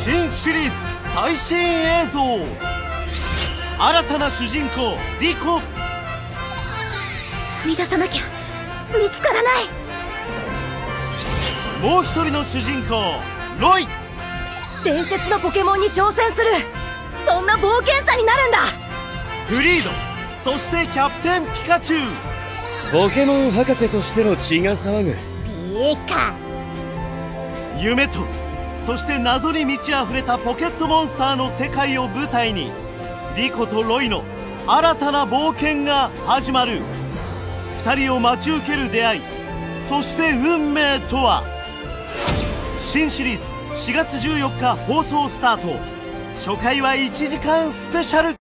新シリーズ最新映像。新たな主人公リコ。 踏み出さなきゃ見つからない。 もう一人の主人公ロイ。 伝説のポケモンに挑戦する、そんな冒険者になるんだ。 フリード、そしてキャプテンピカチュウ。 ポケモン博士としての血が騒ぐ。 ピカ。 夢とそして謎に満ち溢れたポケットモンスターの世界を舞台に、リコとロイの新たな冒険が始まる。2人を待ち受ける出会い、そして運命とは。新シリーズ4月14日放送スタート。初回は1時間スペシャル。